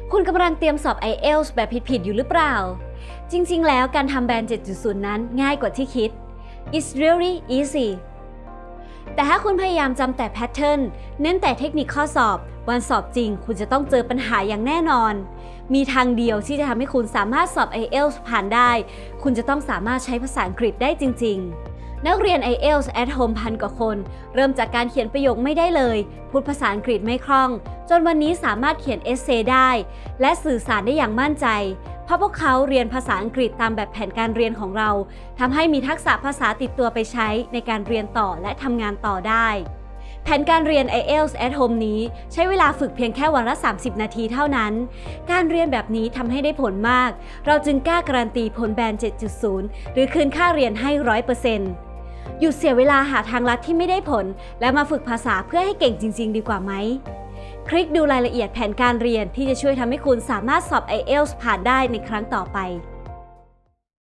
คุณกำลังเตรียมสอบ IELTS แบบผิดๆอยู่หรือเปล่าจริงๆแล้วการทำแบน 7.0 นั้นง่ายกว่าที่คิด It's really easy แต่ถ้าคุณพยายามจำแต่แพทเทิร์นเน้นแต่เทคนิคข้อสอบวันสอบจริงคุณจะต้องเจอปัญหาอย่างแน่นอนมีทางเดียวที่จะทำให้คุณสามารถสอบ IELTS ผ่านได้คุณจะต้องสามารถใช้ภาษาอังกฤษได้จริงๆนักเรียน IELTS at Home 1,000 กว่าคนเริ่มจากการเขียนประโยคไม่ได้เลยพูดภาษาอังกฤษไม่คล่องจนวันนี้สามารถเขียนเอเซได้และสื่อสารได้อย่างมั่นใจเพราะพวกเขาเรียนภาษาอังกฤษตามแบบแผนการเรียนของเราทำให้มีทักษะภาษาติดตัวไปใช้ในการเรียนต่อและทำงานต่อได้แผนการเรียน IELTS at Home นี้ใช้เวลาฝึกเพียงแค่วันละ30 นาทีเท่านั้นการเรียนแบบนี้ทำให้ได้ผลมากเราจึงกล้าการันตีผลแบน 7.0 หรือคืนค่าเรียนให้ 100%หยุดเสียเวลาหาทางลัดที่ไม่ได้ผลและมาฝึกภาษาเพื่อให้เก่งจริงๆดีกว่าไหมคลิกดูรายละเอียดแผนการเรียนที่จะช่วยทำให้คุณสามารถสอบ IELTS ผ่านได้ในครั้งต่อไป